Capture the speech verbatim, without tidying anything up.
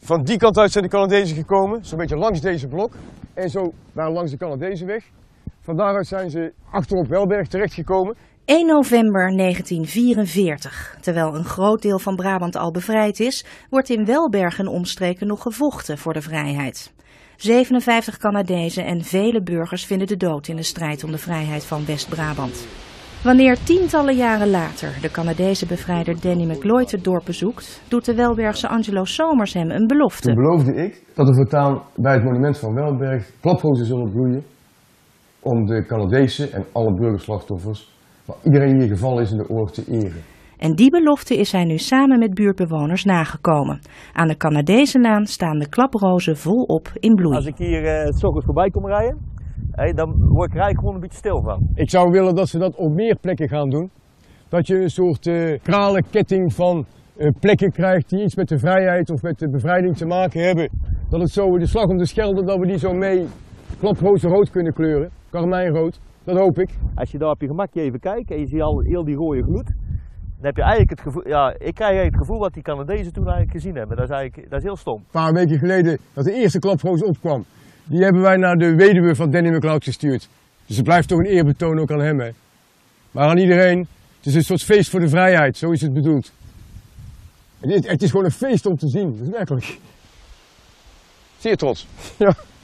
Van die kant uit zijn de Canadezen gekomen, zo'n beetje langs deze blok. En zo naar langs de Canadezenweg. Van daaruit zijn ze achterop Welberg terechtgekomen. één november negentien vierenveertig. Terwijl een groot deel van Brabant al bevrijd is, wordt in Welberg en omstreken nog gevochten voor de vrijheid. zevenenvijftig Canadezen en vele burgers vinden de dood in de strijd om de vrijheid van West-Brabant. Wanneer tientallen jaren later de Canadese bevrijder Danny McLeod het dorp bezoekt, doet de Welbergse Angelo Somers hem een belofte. Toen beloofde ik dat er voortaan bij het monument van Welberg klaprozen zullen bloeien om de Canadezen en alle burgerslachtoffers, waar iedereen hier gevallen is in de oorlog, te eren. En die belofte is hij nu samen met buurtbewoners nagekomen. Aan de Canadezenlaan staan de klaprozen volop in bloei. Als ik hier uh, 's ochtends voorbij kom rijden, hey, dan word ik er eigenlijk gewoon een beetje stil van. Ik zou willen dat ze dat op meer plekken gaan doen. Dat je een soort uh, kralenketting van uh, plekken krijgt die iets met de vrijheid of met de bevrijding te maken hebben. Dat het zo de slag om de Schelde, dat we die zo mee klaprozenrood kunnen kleuren. Karmijnrood, dat hoop ik. Als je daar op je gemakje even kijkt en je ziet al heel die rode gloed, dan heb je eigenlijk het gevoel, ja, ik krijg eigenlijk het gevoel wat die Canadezen toen eigenlijk gezien hebben. Dat is eigenlijk, dat is heel stom. Een paar weken geleden dat de eerste klaproos opkwam, die hebben wij naar de weduwe van Danny McLeod gestuurd. Dus het blijft toch een eerbetoon ook aan hem, hè. Maar aan iedereen, het is een soort feest voor de vrijheid, zo is het bedoeld. Het is, het is gewoon een feest om te zien, dat is werkelijk. Zeer trots. Ja.